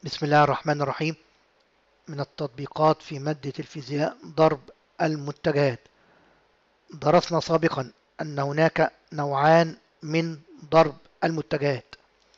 بسم الله الرحمن الرحيم. من التطبيقات في مادة الفيزياء ضرب المتجهات. درسنا سابقا أن هناك نوعان من ضرب المتجهات.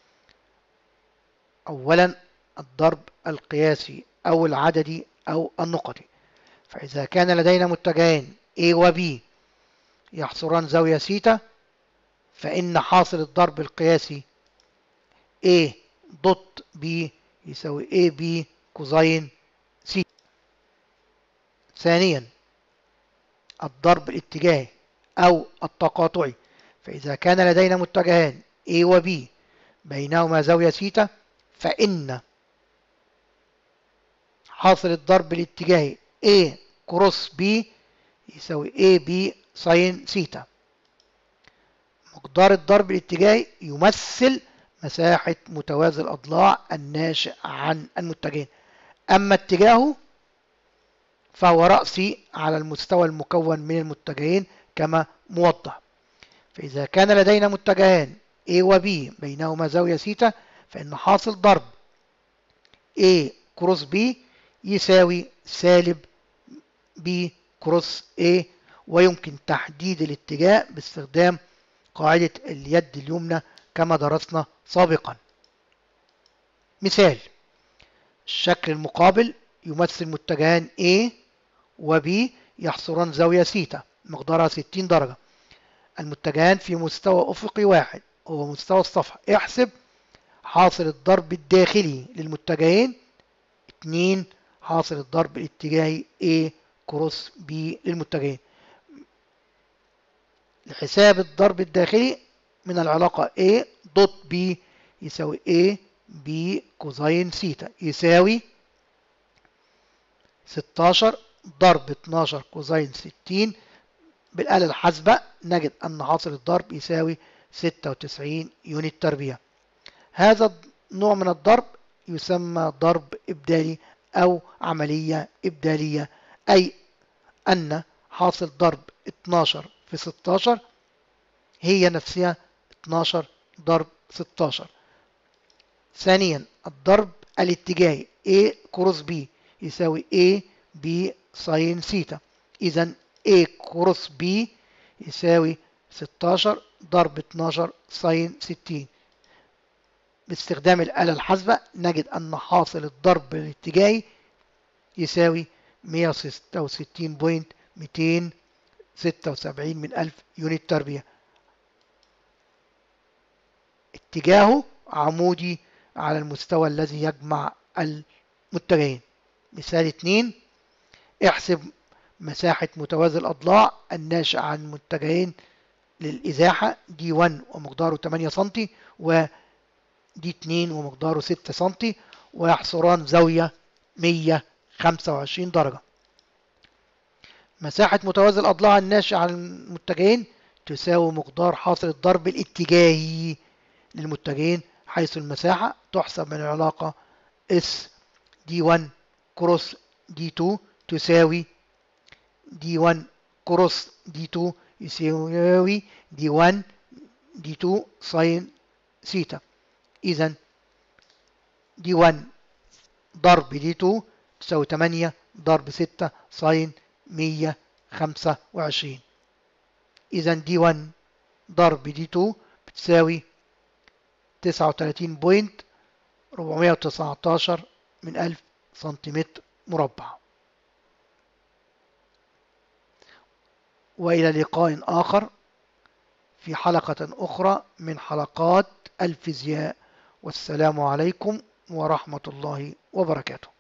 أولا الضرب القياسي أو العددي أو النقطي. فإذا كان لدينا متجهين A و B يحصران زاوية سيتا، فإن حاصل الضرب القياسي A دوت B يساوي AB كوزين سيتا. ثانيا الضرب الاتجاهي أو التقاطعي. فإذا كان لدينا متجهان A و B بينهما زاوية سيتا، فإن حاصل الضرب الاتجاهي A كروس B يساوي AB ساين سيتا. مقدار الضرب الاتجاهي يمثل مساحة متوازي الأضلاع الناشئ عن المتجهين، أما اتجاهه فهو رأسي على المستوى المكون من المتجهين كما موضح. فإذا كان لدينا متجهان A و B بينهما زاوية سيتا، فإن حاصل ضرب A كروس B يساوي سالب B كروس A. ويمكن تحديد الاتجاه باستخدام قاعدة اليد اليمنى كما درسنا سابقا. مثال: الشكل المقابل يمثل متجهان A و B يحصران زاوية سيتا مقدارها 60 درجة. المتجهان في مستوى أفقي واحد هو مستوى الصفحة. احسب حاصل الضرب الداخلي للمتجهين 2 حاصل الضرب الاتجاهي A كروس B للمتجهين. لحساب الضرب الداخلي من العلاقة A دوت B يساوي A B كوزين سيتا يساوي 16 ضرب 12 كوزين 60. بالآلة الحاسبة نجد أن حاصل الضرب يساوي 96 يونت تربيع. هذا النوع من الضرب يسمى ضرب إبدالي أو عملية إبدالية، أي أن حاصل ضرب 12 في 16 هي نفسها 12 ضرب 16. ثانيا الضرب الاتجاهي A كروس B يساوي A B ساين سيتا. إذا A كروس B يساوي 16 ضرب 12 ساين 60. باستخدام الآلة الحاسبة نجد أن حاصل الضرب الاتجاهي يساوي 166.276 من 1000 يونت تربيع. اتجاهه عمودي على المستوى الذي يجمع المتجهين. مثال 2: احسب مساحة متوازي الأضلاع الناشئ عن متجهين للإزاحة D1 ومقداره 8 سم و D2 ومقداره 6 سم ويحصران زاوية 125 درجة. مساحة متوازي الأضلاع الناشئ عن المتجهين تساوي مقدار حاصل الضرب الاتجاهي للمتجهين، حيث المساحة تحسب من العلاقة S D1 كروس D2 تساوي D1 كروس D2 يساوي D1 D2 ساين سيتا. إذا D1 ضرب D2 تساوي 8 ضرب 6 ساين 125. إذا D1 ضرب D2 بتساوي 39.419 من 1000 سنتيمتر مربع. وإلى لقاء آخر في حلقة أخرى من حلقات الفيزياء، والسلام عليكم ورحمة الله وبركاته.